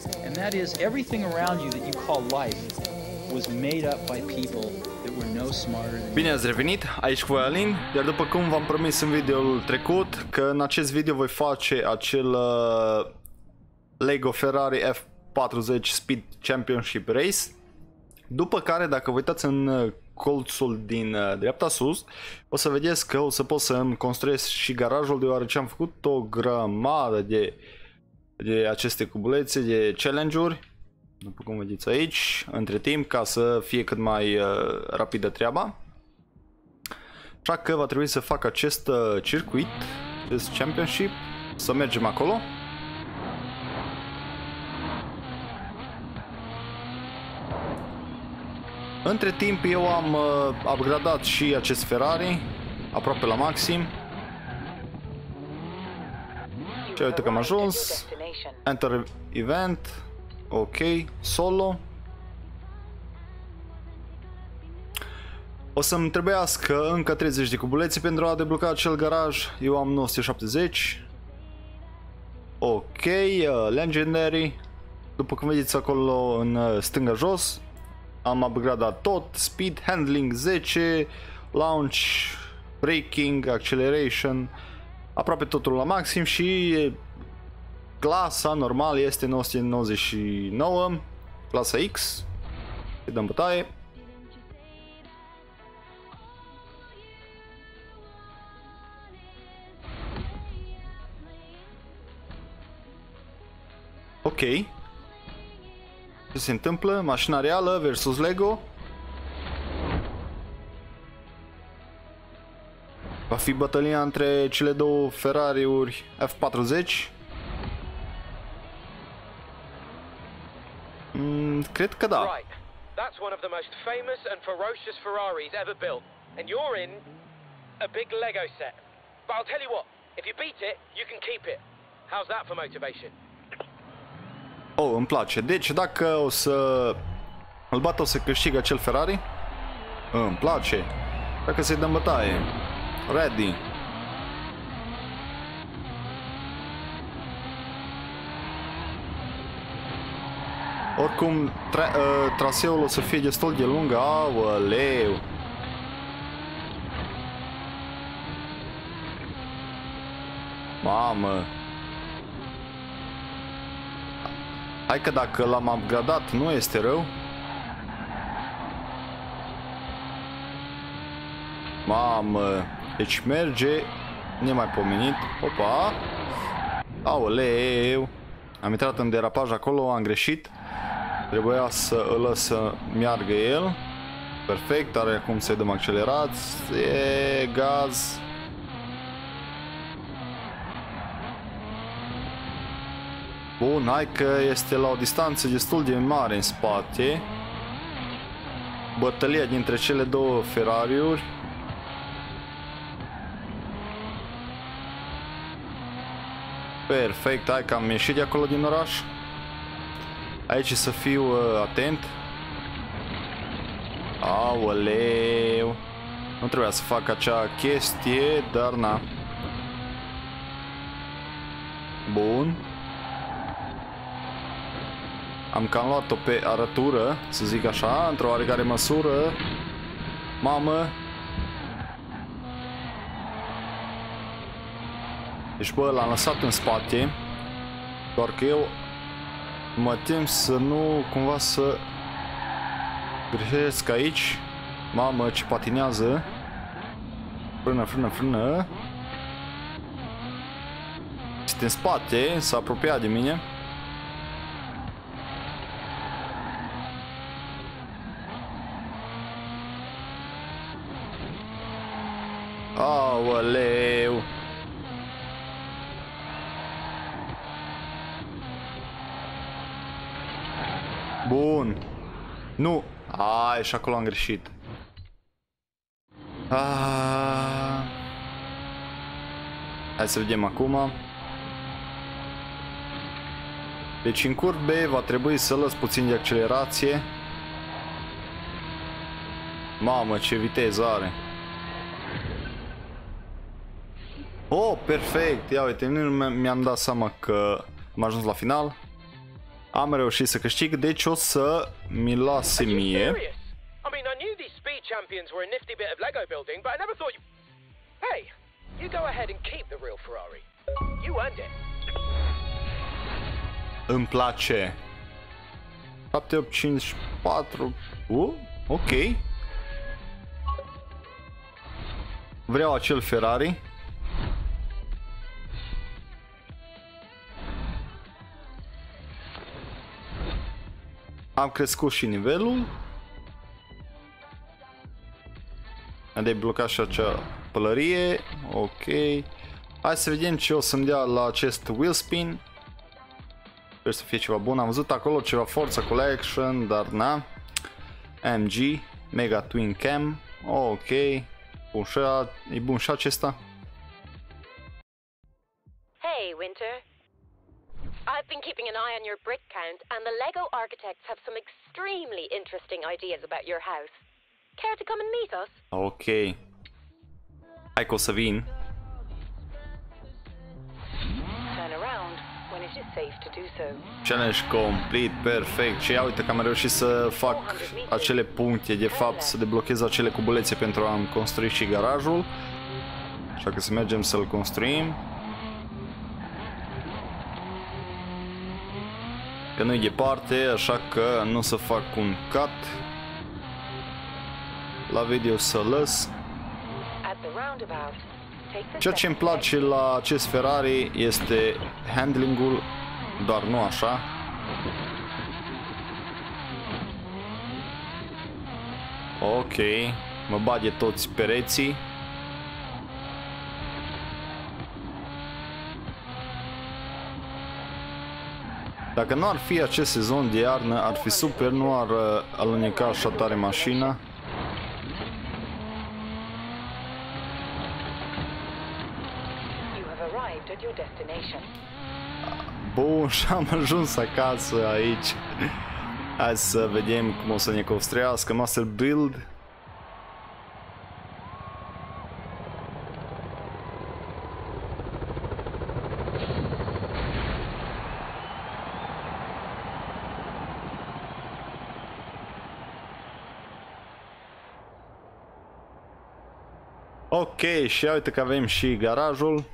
And that is everything around you that you call life was made up by people that were no smarter than you. Bine ați revenit, aici cu voi Alin, iar după cum v-am promis în videoul trecut, că în acest video voi face acel Lego Ferrari F40 Speed Championship Race. După care, dacă vă uitați în colțul din dreapta sus, o să vedeți că o să pot să îmi construiesc și garajul, deoarece am făcut o grămadă de aceste cubulețe, de challenge-uri, după cum vedeți aici, între timp, ca să fie cât mai rapidă treaba. Așa că va trebui să fac acest circuit, acest championship, să mergem acolo. Între timp eu am upgradat și acest Ferrari aproape la maxim. Și uite că am ajuns. Enter event. Ok, solo. O să-mi trebuiască încă 30 de cubulețe pentru a debloca acel garaj. Eu am 970. Ok, legendary. După cum vedeți acolo în stânga jos, am upgradat tot, speed, handling 10, launch, braking, acceleration, aproape totul la maxim și clasa normal este 999, clasa X, îi dăm bătaie. Ok. Ce se întâmplă? Mașina reală versus Lego. Va fi bătălia între cele două Ferrari-uri F40. Cred că da. Right. That's one of the most famous and ferocious Ferraris ever built, and you're in a big Lego set. But I'll tell you what, if you beat it, you can keep it. How's that for motivation? Oh, îmi place. Deci dacă o să îl bat, o să câștig acel Ferrari. Îmi place. Dacă să-i dăm bătaie. Ready. Oricum, traseul o să fie destul de lung. Aoleu. Mamă. Hai că dacă l-am upgradat nu este rău. Mamă. Deci merge nemaipomenit. Opa. Aoleu. Am intrat în derapaj acolo, am greșit. Trebuia să îl lăs să meargă el. Perfect, are acum să-i dăm accelerație, gaz. Bun, hai că este la o distanță destul de mare în spate. Bătălia dintre cele două Ferrari-uri. Perfect, hai că am ieșit de acolo din oraș. Aici să fiu atent. Aoleu. Nu trebuia să fac acea chestie, dar na. Bun. Am cam luat-o pe arătură, să zic așa, într-o oarecare măsură. Mamă. Deci bă, l-am lăsat în spate. Doar că eu mă tem să nu cumva să greșesc aici. Mamă, ce patinează. Frână, frână, frână. Este în spate, s-a apropiat de mine. Aoleu. Bun. Nu. Ai, și acolo am greșit. Hai să vedem acum. Deci în curbe va trebui să las puțin de accelerație. Mamă, ce viteză are. Oh, perfect. Ia uite, nu mi-am dat seama că am ajuns la final. Am reușit să câștig, deci o să mi lase Are you mie. serious? I mean, I knew these speed champions were a nifty bit of Lego building, but I never thought you... Hey, you go ahead and keep the real Ferrari. You earned it. Îmi place. 7, 8, 5, 4. Ok. Vreau acel Ferrari. Am crescut și nivelul. Am deblocat și acea pălărie. Ok. Hai să vedem ce o să-mi dea la acest wheel spin. Sper să fie ceva bun. Am văzut acolo ceva Forza Collection, dar na. MG, Mega Twin Cam. Ok. Bun, e bun și acesta. Hey, Winter. I've been keeping an eye on your brick count, and the Lego architects have some extremely interesting ideas about your house. Care to come and meet us? Ok. Hai că o să vin. Turn around when it is safe to do so. Challenge complete, perfect. Și ia uite că am reușit să fac acele puncte, de fapt să deblochez acele cubulețe pentru a-mi construi și garajul. Așa că să mergem să-l construim. Că nu-i departe, așa că nu o să fac un cut la video, să lăs. Ceea ce îmi place la acest Ferrari este handling-ul, dar nu așa. Ok, mă bage toți pereții. Dacă nu ar fi acest sezon de iarnă, ar fi super, nu ar aluneca așa tare mașina. Bun, și am ajuns acasă aici. Hai să vedem cum o să ne construiască Master Build. Ok, și uite că avem și garajul.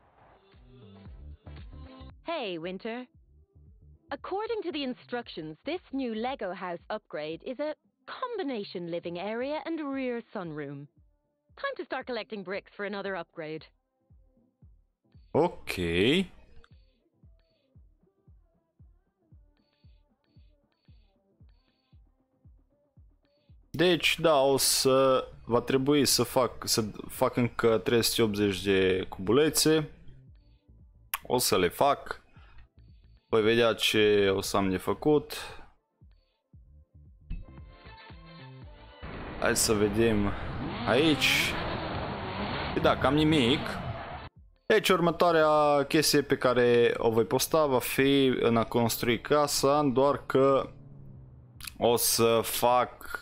Hey, Winter. According to the instructions, this new Lego house upgrade is a combination living area and rear sunroom. Time to start collecting bricks for another upgrade. Ok. Deci, da, va trebui să fac încă 380 de cubulețe. O să le fac. Voi vedea ce o să am de făcut. Hai să vedem aici. Da, cam nimic. Deci următoarea chestie pe care o voi posta va fi în a construi casa, doar că o să fac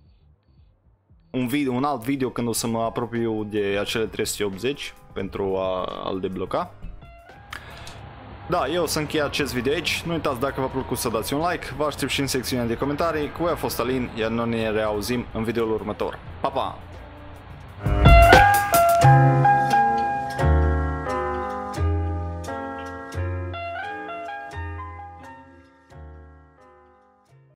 un alt video când o să mă apropiu de acele 380 pentru a-l debloca. Da, eu o să închei acest video aici. Nu uitați, dacă v-a plăcut, să dați un like. Vă aștept și în secțiunea de comentarii. Cu voi a fost Alin, iar noi ne reauzim în videoul următor. Pa, pa!